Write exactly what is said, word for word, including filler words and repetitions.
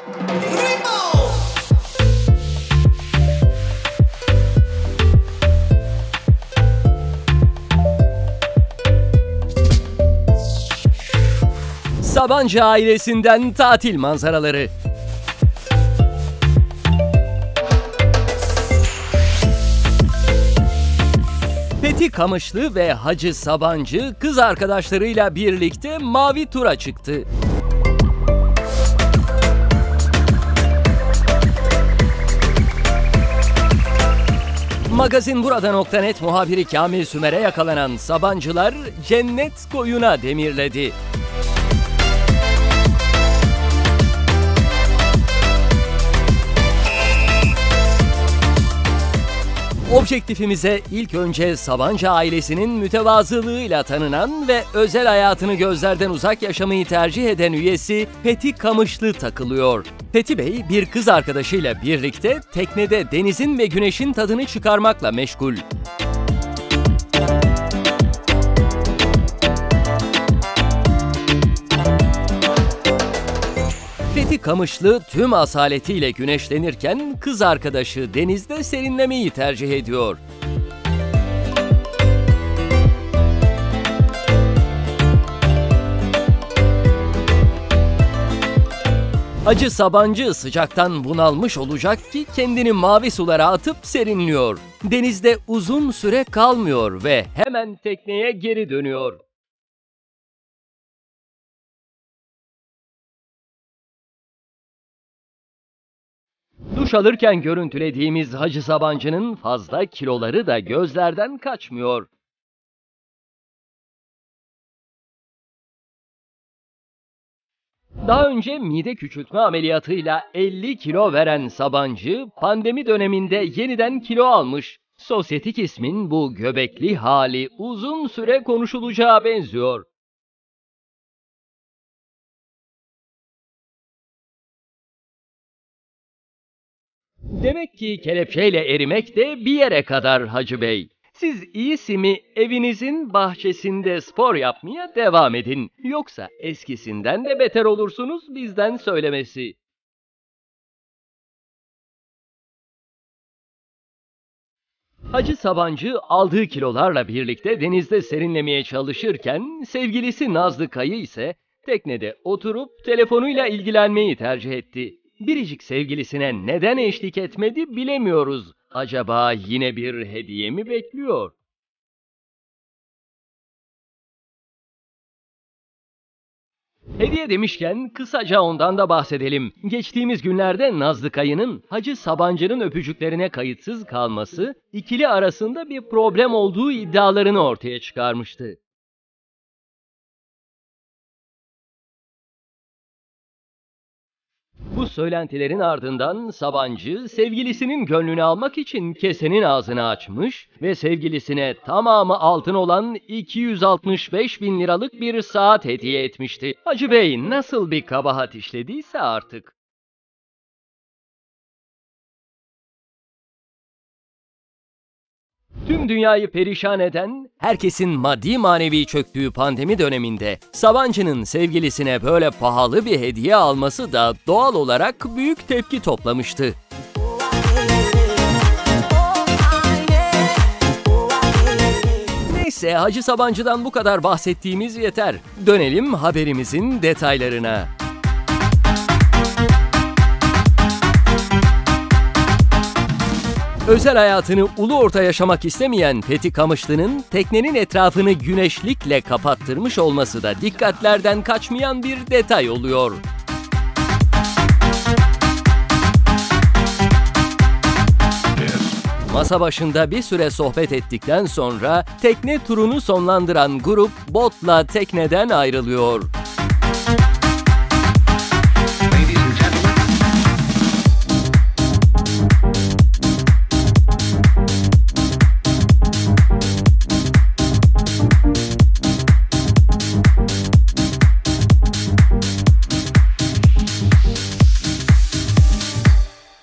Sabancı ailesinden tatil manzaraları. Fethi Kamışlı ve Hacı Sabancı kız arkadaşlarıyla birlikte mavi tura çıktı. Magazinburada nokta net muhabiri Kamil Sümer'e yakalanan Sabancılar cennet koyuna demirledi. Objektifimize ilk önce Sabancı ailesinin mütevazılığıyla tanınan ve özel hayatını gözlerden uzak yaşamayı tercih eden üyesi Fethi Kamışlı takılıyor. Fethi Bey bir kız arkadaşıyla birlikte teknede denizin ve güneşin tadını çıkarmakla meşgul. Fethi Kamışlı tüm asaletiyle güneşlenirken kız arkadaşı denizde serinlemeyi tercih ediyor. Hacı Sabancı sıcaktan bunalmış olacak ki kendini mavi sulara atıp serinliyor. Denizde uzun süre kalmıyor ve hemen tekneye geri dönüyor. Duş alırken görüntülediğimiz Hacı Sabancı'nın fazla kiloları da gözlerden kaçmıyor. Daha önce mide küçültme ameliyatıyla elli kilo veren Sabancı, pandemi döneminde yeniden kilo almış. Sosyetik ismin bu göbekli hali uzun süre konuşulacağı benziyor. Demek ki kelepçeyle erimek de bir yere kadar Hacı Bey. Siz iyisi mi evinizin bahçesinde spor yapmaya devam edin. Yoksa eskisinden de beter olursunuz bizden söylemesi. Hacı Sabancı aldığı kilolarla birlikte denizde serinlemeye çalışırken sevgilisi Nazlı Kayı ise teknede oturup telefonuyla ilgilenmeyi tercih etti. Biricik sevgilisine neden eşlik etmedi bilemiyoruz. Acaba yine bir hediye mi bekliyor? Hediye demişken kısaca ondan da bahsedelim. Geçtiğimiz günlerde Nazlı Kayı'nın Hacı Sabancı'nın öpücüklerine kayıtsız kalması, ikili arasında bir problem olduğu iddialarını ortaya çıkarmıştı. Bu söylentilerin ardından Sabancı, sevgilisinin gönlünü almak için kesenin ağzını açmış ve sevgilisine tamamı altın olan iki yüz altmış beş bin liralık bir saat hediye etmişti. Hacı Bey nasıl bir kabahat işlediyse artık. Tüm dünyayı perişan eden, herkesin maddi manevi çöktüğü pandemi döneminde Sabancı'nın sevgilisine böyle pahalı bir hediye alması da doğal olarak büyük tepki toplamıştı. Neyse, Hacı Sabancı'dan bu kadar bahsettiğimiz yeter. Dönelim haberimizin detaylarına. Özel hayatını ulu orta yaşamak istemeyen Fethi Kamışlı'nın teknenin etrafını güneşlikle kapattırmış olması da dikkatlerden kaçmayan bir detay oluyor. Masa başında bir süre sohbet ettikten sonra tekne turunu sonlandıran grup botla tekneden ayrılıyor.